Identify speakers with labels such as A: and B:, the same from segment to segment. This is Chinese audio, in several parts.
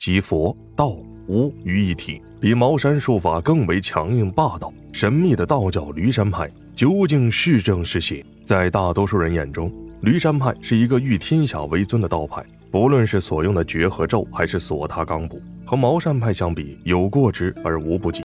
A: 集佛、道、巫于一体，比茅山术法更为强硬霸道。神秘的道教驴山派究竟是正是邪？在大多数人眼中，驴山派是一个以天下为尊的道派，不论是所用的诀和咒，还是所踏罡卜，和茅山派相比，有过之而无不及。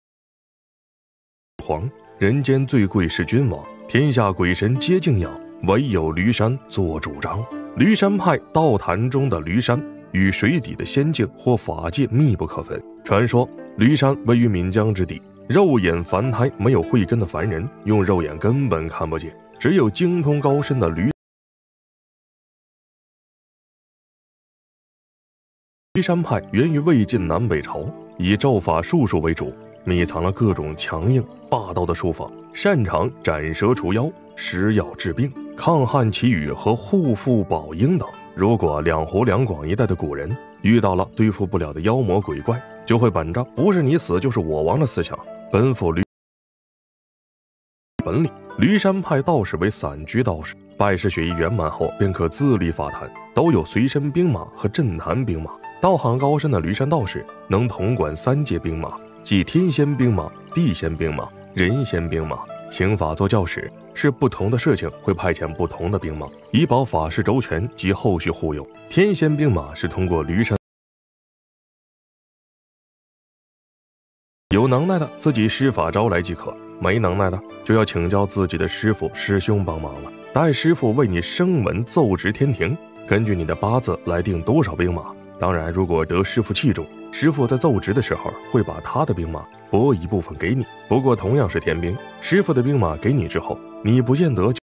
A: 人间最贵是君王，天下鬼神皆敬仰，唯有驴山做主张。驴山派道坛中的驴山与水底的仙境或法界密不可分。传说驴山位于岷江之底，肉眼凡胎没有慧根的凡人用肉眼根本看不见，只有精通高深的驴山派源于魏晋南北朝，以咒法术数为主，密藏了各种强硬霸道的术法，擅长斩蛇除妖、施药治病、抗旱祈雨和护父保婴等。如果两湖两广一带的古人遇到了对付不了的妖魔鬼怪，就会本着不是你死就是我亡的思想，奔赴本领。驴山派道士为散居道士，拜师学艺圆满后便可自立法坛，都有随身兵马和镇坛兵马。道行高深的驴山道士能统管3界兵马，即天仙兵马、地仙兵马、人仙兵马。行法做教使，是不同的事情会派遣不同的兵马，以保法事周全及后续护佑。天仙兵马是通过驴山有能耐的自己施法招来即可，没能耐的就要请教自己的师傅师兄帮忙了。待师傅为你声闻奏职天庭，根据你的八字来定多少兵马。当然，如果得师傅器重，师傅在奏职的时候会把他的兵马拨一部分给你。不过同样是天兵，师傅的兵马给你之后，你不见得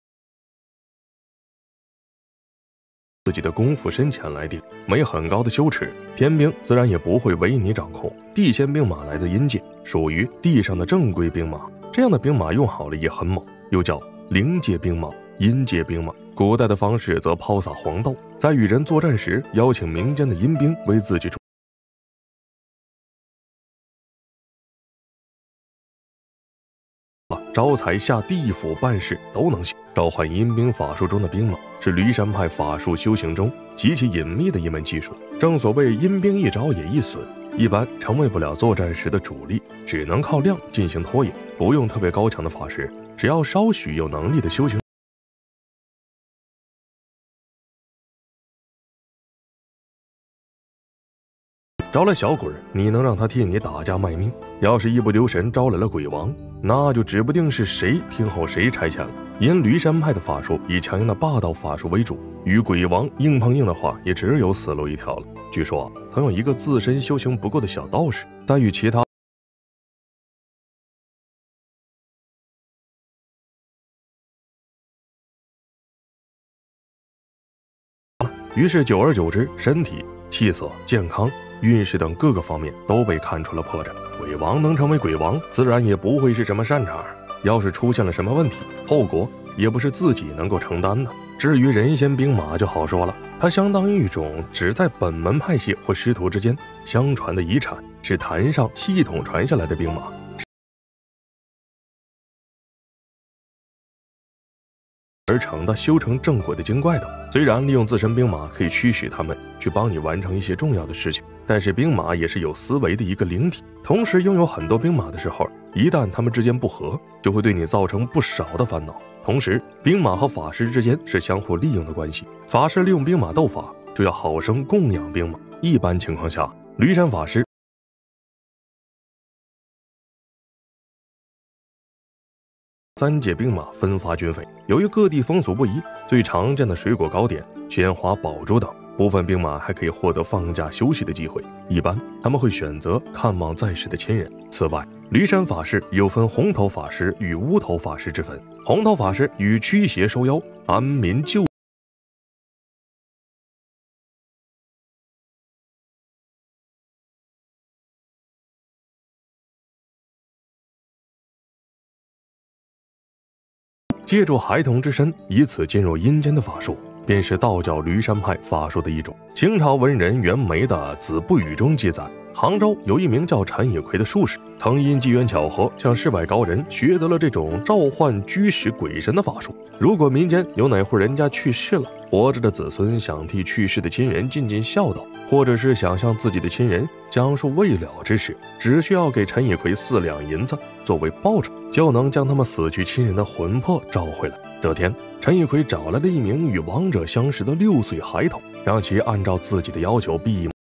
A: 自己的功夫深浅来定，没很高的羞耻，天兵自然也不会为你掌控。地仙兵马来自阴界，属于地上的正规兵马，这样的兵马用好了也很猛，又叫灵界兵马、阴界兵马。古代的方式则抛洒黄豆，在与人作战时邀请民间的阴兵为自己招财下地府办事都能行。召唤阴兵法术中的兵马是驴山派法术修行中极其隐秘的一门技术。正所谓阴兵一招也一损，一般成为不了作战时的主力，只能靠量进行拖延。不用特别高强的法师，只要稍许有能力的修行招来小鬼，你能让他替你打架卖命。要是一不留神招来了鬼王，那就指不定是谁听候谁差遣了。因驴山派的法术以强硬的霸道法术为主，与鬼王硬碰硬的话，也只有死路一条了。据说曾有一个自身修行不够的小道士，在与其他于是久而久之，身体、气色、健康、运势等各个方面都被看出了破绽。鬼王能成为鬼王，自然也不会是什么善茬，要是出现了什么问题，后果也不是自己能够承担的。至于人仙兵马就好说了，它相当于一种只在本门派系或师徒之间相传的遗产，是坛上系统传下来的兵马，而成的修成正轨的精怪等。虽然利用自身兵马可以驱使他们去帮你完成一些重要的事情，但是兵马也是有思维的一个灵体，同时拥有很多兵马的时候，一旦他们之间不和，就会对你造成不少的烦恼。同时兵马和法师之间是相互利用的关系，法师利用兵马斗法，就要好生供养兵马。一般情况下，驴山法师3界兵马分发军费。由于各地风俗不一，最常见的水果糕点、鲜花、宝珠等，部分兵马还可以获得放假休息的机会。一般他们会选择看望在世的亲人。此外，驴山法师有分红头法师与乌头法师之分。红头法师与驱邪收妖、安民救借助孩童之身，以此进入阴间的法术，便是道教驴山派法术的一种。清朝文人袁枚的《子不语》中记载，杭州有一名叫陈野奎的术士，曾因机缘巧合向世外高人学得了这种召唤驱使鬼神的法术。 如果民间有哪户人家去世了，活着的子孙想替去世的亲人尽尽孝道，或者是想向自己的亲人讲述未了之事，只需要给陈以奎4两银子作为报酬，就能将他们死去亲人的魂魄召回来。这天，陈以奎找来了一名与亡者相识的6岁孩童，让其按照自己的要求闭目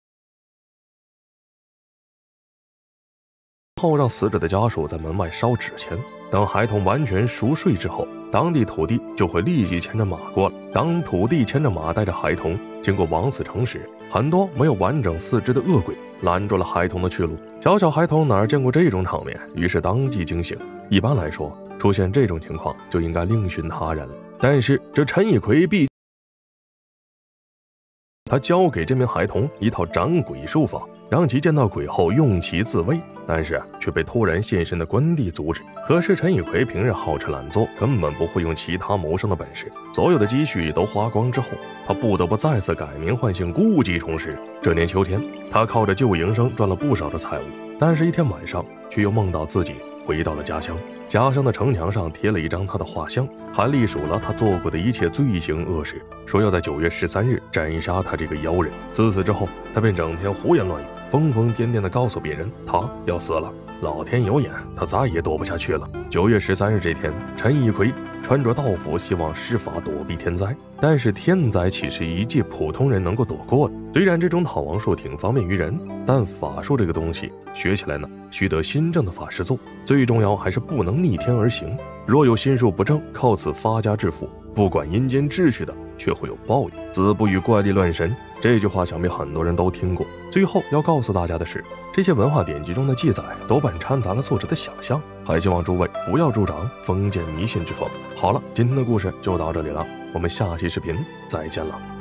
A: 后，让死者的家属在门外烧纸钱。等孩童完全熟睡之后，当地土地就会立即牵着马过来。当土地牵着马带着孩童经过王死城时，很多没有完整4肢的恶鬼拦住了孩童的去路。小孩童哪见过这种场面，于是当即惊醒。一般来说，出现这种情况就应该另寻他人了。但是这陈以奎他教给这名孩童一套斩鬼术法，让其见到鬼后用其自卫，但是却被突然现身的关帝阻止。可是陈以奎平日好吃懒做，根本不会用其他谋生的本事，所有的积蓄都花光之后，他不得不再次改名换姓，故技重施。这年秋天，他靠着救营生赚了不少的财物，但是一天晚上却又梦到自己回到了家乡。家乡的城墙上贴了一张他的画像，还隶属了他做过的一切罪行恶事，说要在9月13日斩杀他这个妖人。自此之后，他便整天胡言乱语，疯疯癫癫地告诉别人他要死了。老天有眼，他再也躲不下去了。9月13日这天，陈以奎穿着道服，希望施法躲避天灾。但是天灾岂是一介普通人能够躲过的？虽然这种讨王术挺方便于人，但法术这个东西学起来呢，须得心正的法师做，最重要还是不能逆天而行。若有心术不正，靠此发家致富，不管阴间秩序的，却会有报应。子不语怪力乱神，这句话想必很多人都听过。最后要告诉大家的是，这些文化典籍中的记载多半掺杂了作者的想象，还希望诸位不要助长封建迷信之风。好了，今天的故事就到这里了，我们下期视频再见了。